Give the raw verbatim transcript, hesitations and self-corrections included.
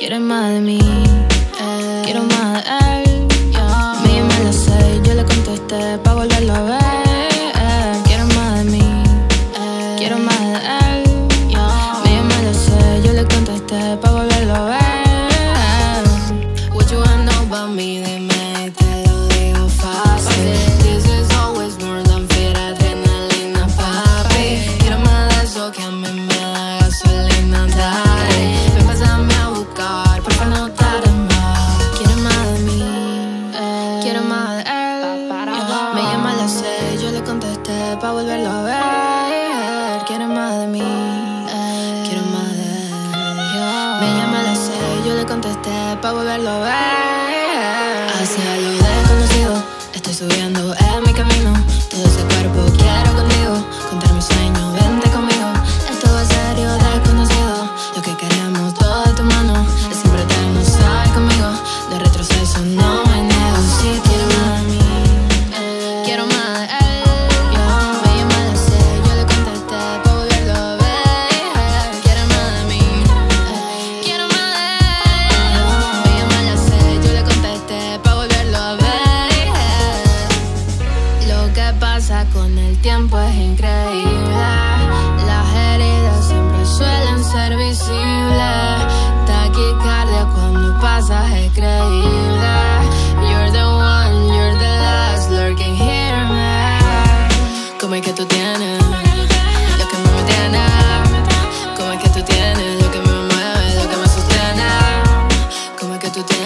Quiere más de mí, eh, quiero más de él. Yeah. Me llamó a las seis, yo le contesté pa' volverlo a ver. Eh, quiero más de mí, eh, quiero más de él. Yeah. Me llamó a las seis, yo le contesté pa' volverlo a ver. Eh. What you wanna know about me? Dime y te lo digo fácil. This is always more than fit, adrenalina, papi. Quiero más de eso que a mí me da gasolina, dale. Ven, pásame a buscar, porfa, no tardes más. Quiero más de mí, eh, quiero más de él. Me llama a las seis, yo le contesté pa' volverlo a ver. Quiero más de mí, eh, quiero más de él. Me llama a las seis, yo le contesté pa' volverlo a ver. Hacia lo desconocido, estoy subiendo en mi camino. Todo ese cuerpo quiero contigo, contar mis sueños, vente conmigo. Esto va serio, desconocido. Lo que queremos, todo de tu mano. Es siempre eterno, sabes conmigo. De retroceso no me niego. Si quiero más de mí, eh, quiero más de él. Yeah. Me llama a las seis, yo le contesté pa' volverlo a ver. Quiero más de mí, eh, quiero más de él. Me llama a las seis, yo le contesté pa' volverlo a ver. Lo que pasa con el tiempo es increíble. Las heridas siempre suelen ser visibles. Taquicardia cuando pasas es creíble. You're the one, you're the last, lurking here, man. ¿Cómo es que tú tienes lo que me tiene? ¿Cómo es que tú tienes lo que me mueve, lo que me sostiene? ¿Cómo es que tú tienes